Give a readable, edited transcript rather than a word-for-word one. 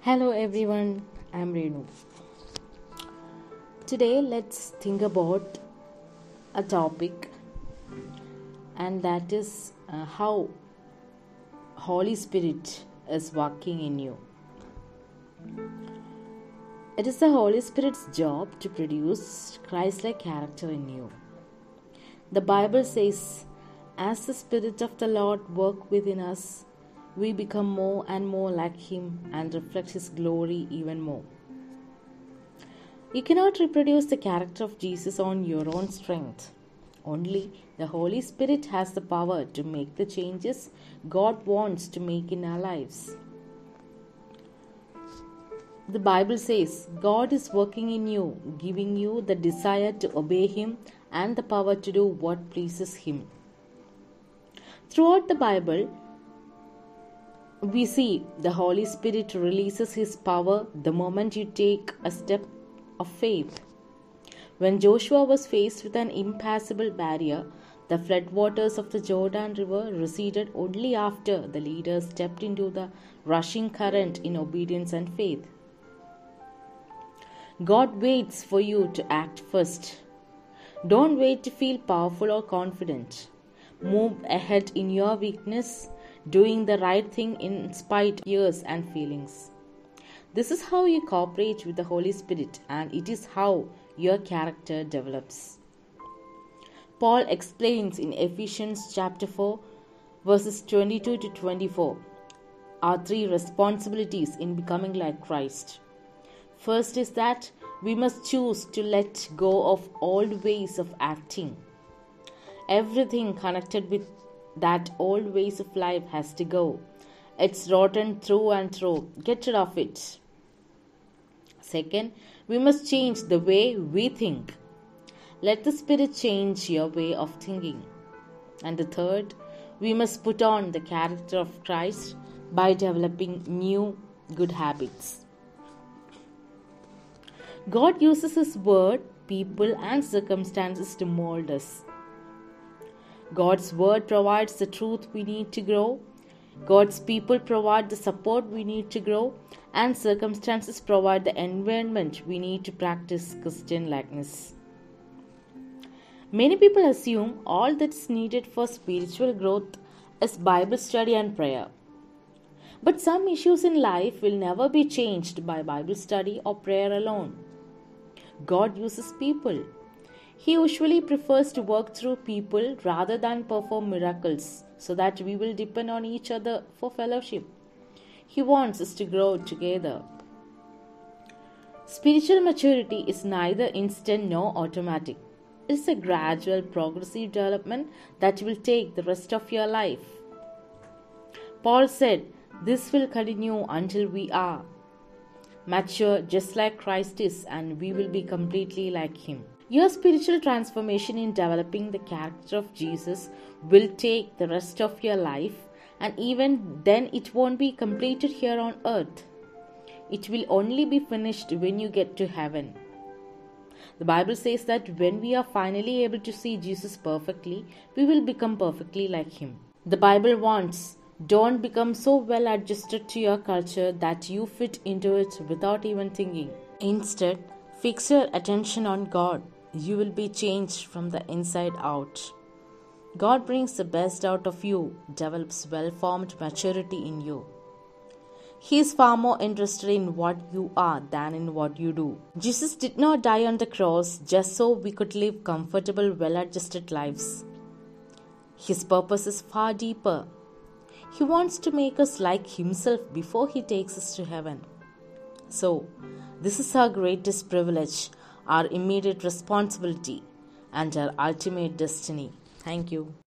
Hello everyone, I'm Renu. Today let's think about a topic, and that is how Holy Spirit is working in you. It is the Holy Spirit's job to produce Christ-like character in you. The Bible says, as the Spirit of the Lord works within us, we become more and more like Him and reflect His glory even more. You cannot reproduce the character of Jesus on your own strength. Only the Holy Spirit has the power to make the changes God wants to make in our lives. The Bible says God is working in you, giving you the desire to obey Him and the power to do what pleases Him. Throughout the Bible, we see the Holy Spirit releases His power the moment you take a step of faith. When Joshua was faced with an impassable barrier, the floodwaters of the Jordan River receded only after the leaders stepped into the rushing current in obedience and faith. God waits for you to act first. Don't wait to feel powerful or confident. Move ahead in your weakness, doing the right thing in spite of fears and feelings. This is how you cooperate with the Holy Spirit, and it is how your character develops. Paul explains in Ephesians chapter 4, verses 22 to 24, our three responsibilities in becoming like Christ. First is that we must choose to let go of old ways of acting. Everything connected with that old ways of life has to go. It's rotten through and through. Get rid of it. Second, we must change the way we think. Let the Spirit change your way of thinking. And the third, we must put on the character of Christ by developing new good habits. God uses His word, people, and circumstances to mold us. God's word provides the truth we need to grow. God's people provide the support we need to grow, and circumstances provide the environment we need to practice Christian likeness. Many people assume all that's needed for spiritual growth is Bible study and prayer. But some issues in life will never be changed by Bible study or prayer alone. God uses people. He usually prefers to work through people rather than perform miracles, so that we will depend on each other for fellowship. He wants us to grow together. Spiritual maturity is neither instant nor automatic. It is a gradual, progressive development that will take the rest of your life. Paul said, this will continue until we are mature just like Christ is, and we will be completely like Him. Your spiritual transformation in developing the character of Jesus will take the rest of your life, and even then it won't be completed here on earth. It will only be finished when you get to heaven. The Bible says that when we are finally able to see Jesus perfectly, we will become perfectly like Him. The Bible wants, don't become so well adjusted to your culture that you fit into it without even thinking. Instead, fix your attention on God. You will be changed from the inside out. God brings the best out of you, develops well-formed maturity in you. He is far more interested in what you are than in what you do. Jesus did not die on the cross just so we could live comfortable, well-adjusted lives. His purpose is far deeper. He wants to make us like Himself before He takes us to heaven. So, this is our greatest privilege, our immediate responsibility, and our ultimate destiny. Thank you.